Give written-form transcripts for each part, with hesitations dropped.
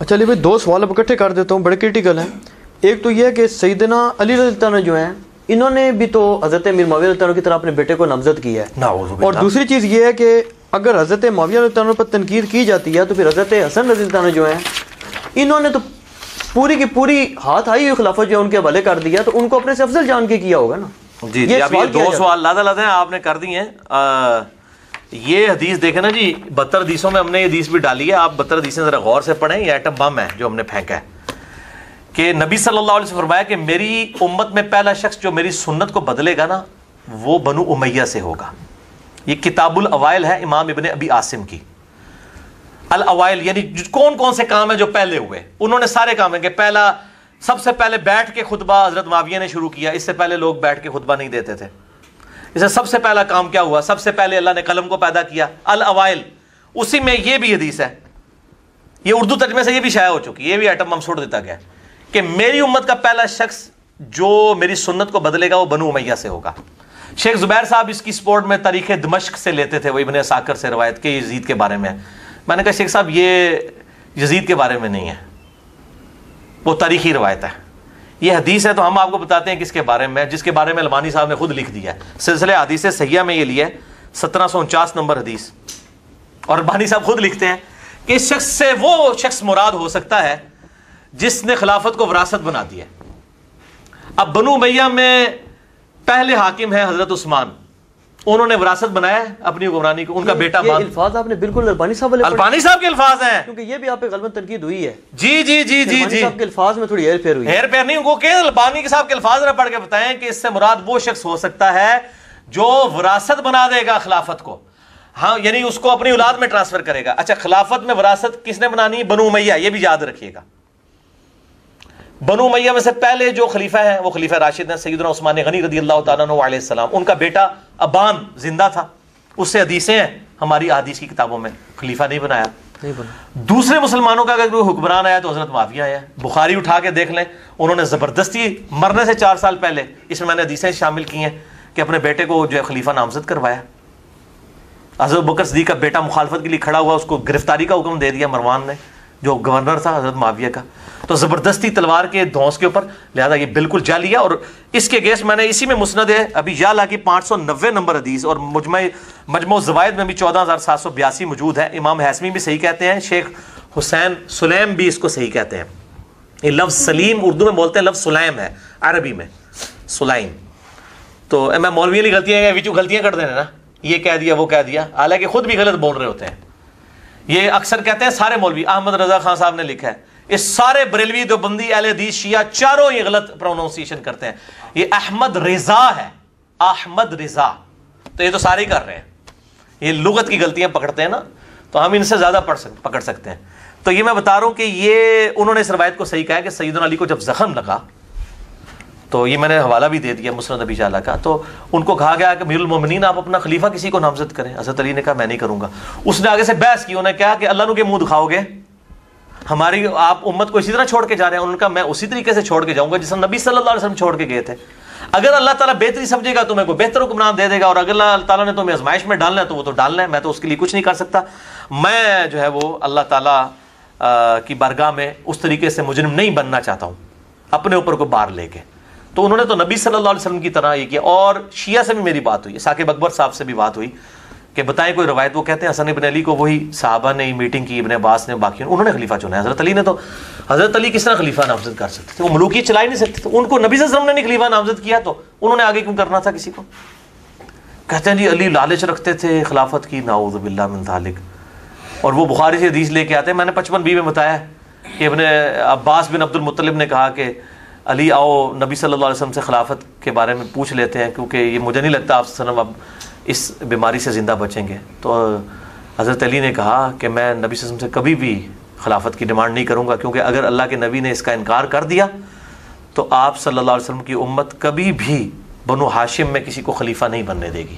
چلیے بھائی دو سوال اب اکٹھے کر دیتا ہوں، بڑے کرٹیکل ہیں. ایک تو یہ ہے کہ سیدنا علی رضی اللہ عنہ جو ہیں انہوں نے بھی تو حضرت امیر معاویہ رضی اللہ عنہ کی طرح اپنے بیٹے کو نامزد کیا ہے، اور دوسری چیز یہ ہے کہ اگر حضرت معاویہ رضی اللہ عنہ پر تنقید کی جاتی ہے تو پھر حضرت حسن رضی اللہ عنہ جو ہیں انہوں نے تو پوری کی پوری ہاتھ آئی ہوئی خلافت جو ہے ان کے حوالے کر دیا، تو ان کو اپنے سے افضل جان کے کیا ہوگا نا. جی جی اب یہ دو سوال لادہ ہیں آپ نے کر دی ہیں. یہ حدیث دیکھیں نا جی، 72 حدیثوں میں ہم نے یہ حدیث بھی ڈالی ہے، آپ 72 حدیثیں ذرا غور سے پڑھیں. یہ ایٹم بم ہے جو ہم نے پھینکا ہے کہ نبی صلی اللہ علیہ وسلم فرمایا کہ میری امت میں پہلا شخص جو میری سنت کو بدلے گا نا وہ بنو امیہ سے ہوگا. یہ کتاب الاوائل ہے امام ابن ابی عاصم کی. الاوائل یعنی کون کون سے کام ہیں جو پہلے ہوئے، انہوں نے سارے کام ہیں کہ پہلا سب سے پہلے بیٹھ کے خطبہ حضرت معاویہ نے شروع کیا، اس سے پہلے لوگ بیٹھ کے خطبہ نہیں دیتے تھے. اسے سب سے پہلا کام کیا ہوا، سب سے پہلے اللہ نے قلم کو پیدا کیا، الاوائل. اسی میں یہ بھی حدیث ہے، یہ اردو ترجمے سے یہ بھی شائع ہو چکی، یہ بھی ایٹم بم چھوڑ دیتا گیا کہ میری امت کا پہلا شخص جو میری سنت کو بدلے گا وہ بنو امیہ سے ہوگا. شیخ زبیر صاحب اس کی سپورٹ میں تاریخ دمشق سے لیتے تھے، وہ ابن عساکر سے روایت کے یزید کے بارے میں. میں نے کہا شیخ صاحب یہ یزید کے بارے میں نہیں ہے، وہ تاریخی روایت ہے. یہ حدیث ہے تو ہم آپ کو بتاتے ہیں کس کے بارے میں، جس کے بارے میں البانی صاحب نے خود لکھ دیا ہے. سلسلہ حدیث صحیحہ میں یہ لیا ہے 1749 نمبر حدیث، اور البانی صاحب خود لکھتے ہیں کہ اس شخص سے وہ شخص مراد ہو سکتا ہے جس نے خلافت کو وراثت بنا دی ہے. اب بنو امیہ میں پہلے حاکم ہیں حضرت عثمان، انہوں نے وراثت بنایا ہے اپنی حکمرانی کو، ان کا بیٹا یہ الفاظ آپ نے بالکل البانی صاحب والے البانی صاحب کے الفاظ ہیں، کیونکہ یہ بھی آپ پہ غلط تنقید ہوئی ہے. جی جی جی جی البانی جی صاحب کے الفاظ میں تھوڑی ہیر پھیر ہوئی ہے. ہیر پھیر نہیں، وہ کہ البانی کے صاحب کے الفاظ نہ پڑھ کے بتائیں کہ اس سے مراد وہ شخص ہو سکتا ہے جو وراثت بنا دے گا خلافت کو، ہاں یعنی اس کو اپنی اولاد میں ٹرانسفر کرے گا. اچھا خلافت میں وراثت کس نے بنانی؟ بنو امیہ، یہ بھی یاد رکھیے گا. بنو امیہ میں سے پہلے جو خلیفہ ہیں وہ خلیفہ راشد ہیں سیدنا عثمان غنی رضی اللہ تعالیٰ عنہ علیہ السلام. ان کا بیٹا ابان زندہ تھا، اس سے حدیثیں ہیں ہماری احادیث کی کتابوں میں، خلیفہ نہیں بنایا. دوسرے مسلمانوں کا اگر کوئی حکمران آیا تو حضرت معاویہ آیا. بخاری اٹھا کے دیکھ لیں، انہوں نے زبردستی مرنے سے 4 سال پہلے، اس میں نے حدیثیں شامل کی ہیں کہ اپنے بیٹے کو جو ہے خلیفہ نامزد کروایا. حضرت بکر صدیق کا بیٹا مخالفت کے لیے کھڑا ہوا، اس کو گرفتاری کا حکم دے دیا مروان نے جو گورنر تھا حضرت معاویہ کا. تو زبردستی تلوار کے دھونس کے اوپر، لہذا یہ بالکل جعلی ہے. اور اس کے گیس میں نے اسی میں مسند ہے ابھی یا کی 590 نمبر حدیث، اور مجموع الزوائد میں بھی 14782 موجود ہے. امام حسمی بھی صحیح کہتے ہیں، شیخ حسین سلیم بھی اس کو صحیح کہتے ہیں. یہ لفظ سلیم اردو میں بولتے ہیں، لفظ سلیم ہے عربی میں سلیم. تو میں مولوی والی غلطیاں کر دینا نا، یہ کہہ دیا وہ کہہ دیا، حالانکہ خود بھی غلط بول رہے ہوتے ہیں. یہ اکثر کہتے ہیں سارے مولوی، احمد رضا خان صاحب نے لکھا ہے، اس سارے بریلوی دیوبندی اہل حدیث شیعہ چاروں یہ غلط پروننسیشن کرتے ہیں. یہ احمد رضا ہے، احمد رضا، تو یہ تو سارے ہی کر رہے ہیں. یہ لغت کی غلطیاں پکڑتے ہیں نا، تو ہم ان سے زیادہ پکڑ سکتے ہیں. تو یہ میں بتا رہا ہوں کہ یہ انہوں نے اس روایت کو صحیح کہا ہے کہ سیدنا علی کو جب زخم لگا، تو یہ میں نے حوالہ بھی دے دیا مسند ابی شعلہ کا، تو ان کو کہا گیا کہ امیر المومنین آپ اپنا خلیفہ کسی کو نامزد کریں. حضرت علی نے کہا میں نہیں کروں گا. اس نے آگے سے بحث کی، انہوں نے کہا کہ اللہ نو کے منہ دکھاؤ گے، ہماری آپ امت کو اسی طرح چھوڑ کے جا رہے ہیں. انہوں نے کہا میں اسی طریقے سے چھوڑ کے جاؤں گا جس طرح نبی صلی اللہ علیہ وسلم چھوڑ کے گئے تھے. اگر اللہ تعالیٰ بہتری سمجھے گا تو میں کوئی بہتر حکمران دے دے گا، اور اگر اللہ تعالیٰ نے تمہیں آزمائش میں ڈالنا ہے تو وہ تو ڈالنا ہے، میں تو اس کے لیے کچھ نہیں کر سکتا. میں جو ہے وہ اللہ تعالیٰ کی بارگاہ میں اس طریقے سے مجرم نہیں بننا چاہتا ہوں اپنے اوپر کو بار لے کے. تو انہوں نے تو نبی صلی اللہ علیہ وسلم کی طرح یہ کیا. اور شیعہ سے بھی میری بات ہوئی، ثاقب اکبر صاحب سے بھی بات ہوئی کہ بتائیں کوئی روایت. وہ کہتے ہیں حسن ابن علی کو وہی صحابہ نے میٹنگ کی، ابن عباس نے، باقیوں انہوں نے خلیفہ چنا ہے. حضرت علی نے تو حضرت علی کس طرح خلیفہ نامزد کر سکتے تھے؟ وہ ملوکیت چلا ہی نہیں سکتے تھے. ان کو نبی صلی اللہ علیہ وسلم نے نہیں خلیفہ نامزد کیا تو انہوں نے آگے کیوں کرنا تھا کسی کو؟ کہتے ہیں جی علی لالچ رکھتے تھے خلافت کی، نعوذ باللہ من ذالک. اور وہ بخاری سے حدیث لے کے آتے ہیں، میں نے 55 میں بتایا کہ ابن عباس بن عبد المطلب نے کہا کہ علی آؤ نبی صلی اللہ علیہ وسلم سے خلافت کے بارے میں پوچھ لیتے ہیں، کیونکہ یہ مجھے نہیں لگتا آپ صلی اللہ علیہ وسلم اب اس بیماری سے زندہ بچیں گے. تو حضرت علی نے کہا کہ میں نبی صلی اللہ علیہ وسلم سے کبھی بھی خلافت کی ڈیمانڈ نہیں کروں گا، کیونکہ اگر اللہ کے نبی نے اس کا انکار کر دیا تو آپ صلی اللہ علیہ وسلم کی امت کبھی بھی بنو ہاشم میں کسی کو خلیفہ نہیں بننے دے گی.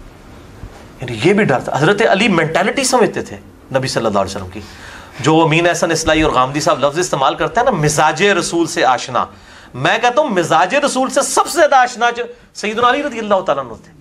یعنی یہ بھی ڈر تھا. حضرت علی مینٹالٹی سمجھتے تھے نبی صلی اللہ علیہ وسلم کی. جو امین احسن اصلاحی اور غامدی صاحب لفظ استعمال کرتے ہیں نا، مزاج رسول سے آشنا، میں کہتا ہوں مزاج رسول سے سب سے زیادہ آشنا جو سیدنا علی رضی اللہ تعالیٰ عنہ تھے.